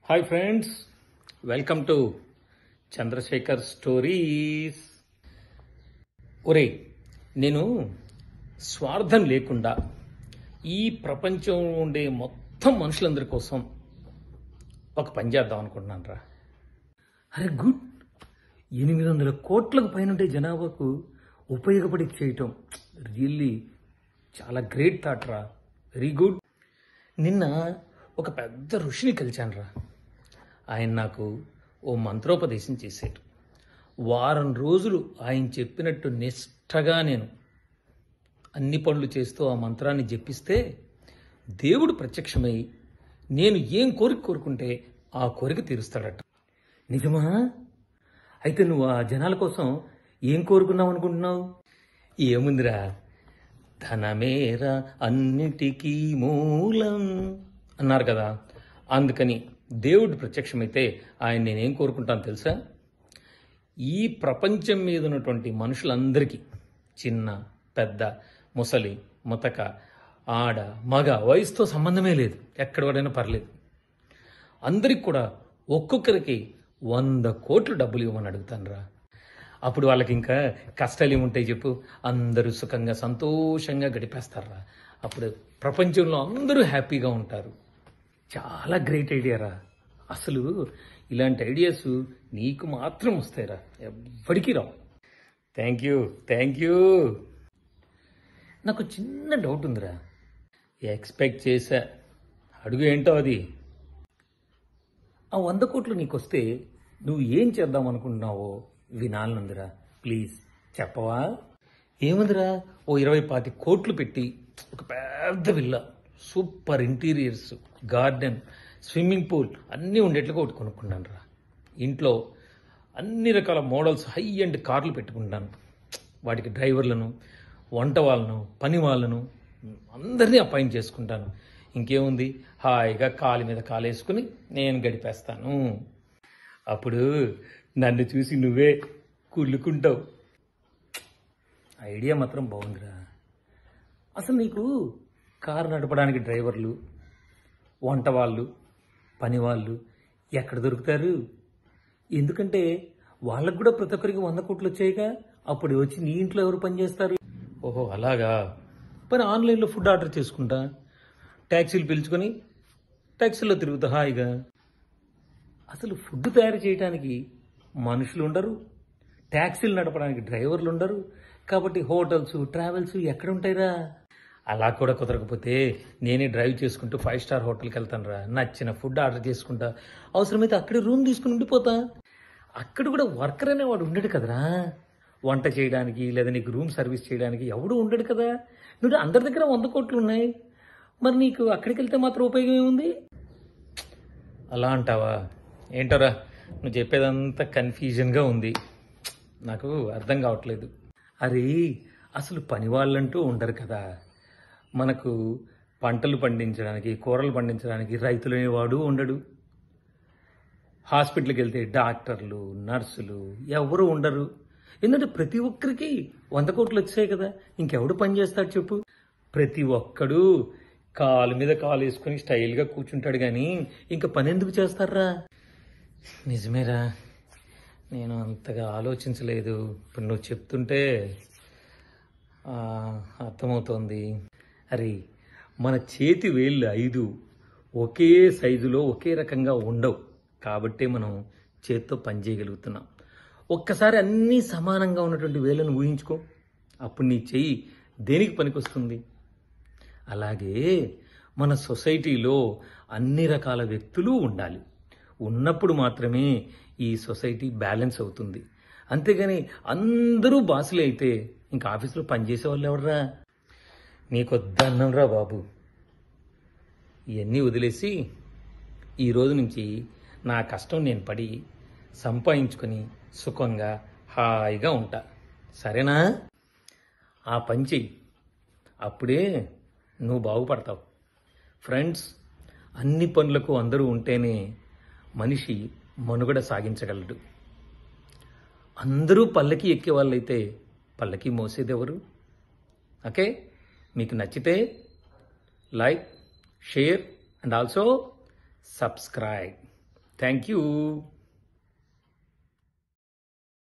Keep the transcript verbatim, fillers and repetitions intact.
Hi friends, welcome to Chandrashekar stories. ఒరే, నేను స్వార్థం లేకుండా ఈ ప్రపంచంలో ఉండే మొత్తం మనుషులందరి కోసం ఒక పని చేద్దాం అనుకుంటున్నాను రా. అరే గుడ్, ఎనిమిది వందల కోట్లకు పైన ఉండే జనాభాకు ఉపయోగపడి చేయటం రియల్లీ చాలా గ్రేట్ థాట్ రా. Very good. నిన్న ఒక పెద్ద ఋషిని కలిశాను రా. ఆయన నాకు ఓ మంత్రోపదేశం చేశారు. వారం రోజులు ఆయన చెప్పినట్టు నిష్టగా నేను అన్ని పనులు చేస్తూ ఆ మంత్రాన్ని జపిస్తే దేవుడు ప్రత్యక్షమై నేను ఏం కోరిక కోరుకుంటే ఆ కోరిక తీరుస్తాడట. నిజమా? అయితే నువ్వు ఆ జనాల కోసం ఏం కోరుకున్నావు అనుకుంటున్నావు? ఏముందిరా, ధనమేరా అన్నిటికీ మూలం అన్నారు కదా. అందుకని దేవుడు ప్రత్యక్షమైతే ఆయన నేనేం కోరుకుంటాను తెలుసా? ఈ ప్రపంచం మీద ఉన్నటువంటి మనుషులందరికీ, చిన్న పెద్ద ముసలి ముతక ఆడ మగ వయసుతో సంబంధమే లేదు, ఎక్కడ పడైనా పర్లేదు, అందరికి కూడా ఒక్కొక్కరికి వంద కోట్లు డబ్బులు ఇవ్వమని అడుగుతాను రా. అప్పుడు వాళ్ళకి ఇంకా కష్టాలు ఏముంటాయి చెప్పు? అందరూ సుఖంగా సంతోషంగా గడిపేస్తారా. అప్పుడు ప్రపంచంలో అందరూ హ్యాపీగా ఉంటారు. చాలా గ్రేట్ ఐడియా రా. అసలు ఇలాంటి ఐడియాస్ నీకు మాత్రం వస్తాయిరా, ఎవ్వడికి రావు. Thank you thank you. నాకు చిన్న డౌట్ ఉందిరా. ఎక్స్పెక్ట్ చేశా, అడుగు ఏంటో అది. ఆ వంద కోట్లు నీకు వస్తే నువ్వు ఏం చేద్దాం అనుకుంటున్నావో వినాలనుందిరా. ప్లీజ్ చెప్పవా? ఏముందిరా, ఓ ఇరవై పాతి కోట్లు పెట్టి ఒక పెద్ద villa, super interiors, garden, swimming pool అన్నీ ఉండేట్లుగా ఒకటి కొనుక్కున్నాను రా. ఇంట్లో అన్ని రకాల మోడల్స్ హై అండ్ కార్లు పెట్టుకుంటాను. వాటికి డ్రైవర్లను, వంట వాళ్ళను, పని వాళ్ళను అందరినీ అపాయింట్ చేసుకుంటాను. ఇంకేముంది, హాయిగా కాలు మీద కాలేసుకుని నేను గడిపేస్తాను. అప్పుడు నన్ను చూసి నువ్వే కుళ్ళుకుంటావు. ఐడియా మాత్రం బాగుందిరా. అసలు నీకు కారు నడపడానికి డ్రైవర్లు, వంట వాళ్ళు, పని వాళ్ళు ఎక్కడ దొరుకుతారు? ఎందుకంటే వాళ్ళకు కూడా ప్రతి ఒక్కరికి వంద కోట్లు వచ్చాయిగా. అప్పుడు వచ్చి నీ ఇంట్లో ఎవరు పని చేస్తారు? ఓహో అలాగా. పని ఆన్లైన్లో ఫుడ్ ఆర్డర్ చేసుకుంటా, ట్యాక్సీలు పిలుచుకొని ట్యాక్సీలో తిరుగుతా హాయిగా. అసలు ఫుడ్ తయారు చేయడానికి మనుషులు ఉండరు, ట్యాక్సీలు నడపడానికి డ్రైవర్లు ఉండరు. కాబట్టి హోటల్స్, ట్రావెల్స్ ఎక్కడ ఉంటాయిరా? అలా కూడా కుదరకపోతే నేనే డ్రైవ్ చేసుకుంటూ ఫైవ్ స్టార్ హోటల్కి వెళ్తాను రా. నచ్చిన ఫుడ్ ఆర్డర్ చేసుకుంటా, అవసరమైతే అక్కడే రూమ్ తీసుకుని ఉండిపోతా. అక్కడ కూడా వర్కర్ అనేవాడు ఉండడు కదరా, వంట చేయడానికి లేదా నీకు రూమ్ సర్వీస్ చేయడానికి ఎవడు ఉండడు కదా. నువ్వు అందరి దగ్గర వంద కోట్లు ఉన్నాయి, మరి నీకు అక్కడికి వెళ్తే మాత్రం ఉపయోగం ఏముంది? అలా అంటావా? ఏంటోరా, నువ్వు చెప్పేదంతా కన్ఫ్యూజన్గా ఉంది, నాకు అర్థం కావట్లేదు. అరే అసలు పని వాళ్ళంటూ ఉండరు కదా. మనకు పంటలు పండించడానికి, కూరలు పండించడానికి రైతులు అనేవాడు ఉండడు. హాస్పిటల్కి వెళ్తే డాక్టర్లు, నర్సులు ఎవరు ఉండరు. ఎందుకంటే ప్రతి ఒక్కరికి వంద కోట్లు వచ్చాయి కదా, ఇంకెవడు పని చేస్తాడు చెప్పు? ప్రతి ఒక్కడు కాలు మీద కాలు వేసుకొని స్టైల్గా కూర్చుంటాడు కానీ ఇంకా పని ఎందుకు చేస్తారా? నిజమేరా, నేను అంతగా ఆలోచించలేదు. ఇప్పుడు నువ్వు చెప్తుంటే అర్థమవుతోంది. అరే మన చేతి వేళ్ళు ఐదు ఒకే సైజులో ఒకే రకంగా ఉండవు కాబట్టే మనం చేత్తో పని చేయగలుగుతున్నాం. ఒక్కసారి అన్నీ సమానంగా ఉన్నటువంటి వేళ్ళను ఊహించుకో, అప్పుడు నీ చెయ్యి దేనికి పనికొస్తుంది? అలాగే మన సొసైటీలో అన్ని రకాల వ్యక్తులు ఉండాలి. ఉన్నప్పుడు మాత్రమే ఈ సొసైటీ బ్యాలెన్స్ అవుతుంది. అంతేగాని అందరూ బాసులే అయితే ఇంకా ఆఫీసులో పనిచేసే వాళ్ళు ఎవడరా? నీకొద్దన్నంరా బాబు. ఇవన్నీ వదిలేసి ఈరోజు నుంచి నా కష్టం నేను పడి సంపాదించుకొని సుఖంగా హాయిగా ఉంటా, సరేనా? ఆ పని చెయ్యి, అప్పుడే నువ్వు బాగుపడతావు. ఫ్రెండ్స్, అన్ని పనులకు అందరూ ఉంటేనే మనిషి మనుగడ సాగించగలడు. అందరూ పల్లకి ఎక్కే వాళ్ళైతే పల్లకి మోసేదెవరు? ఓకే, మీకు నచ్చితే like, share and also subscribe. Thank you.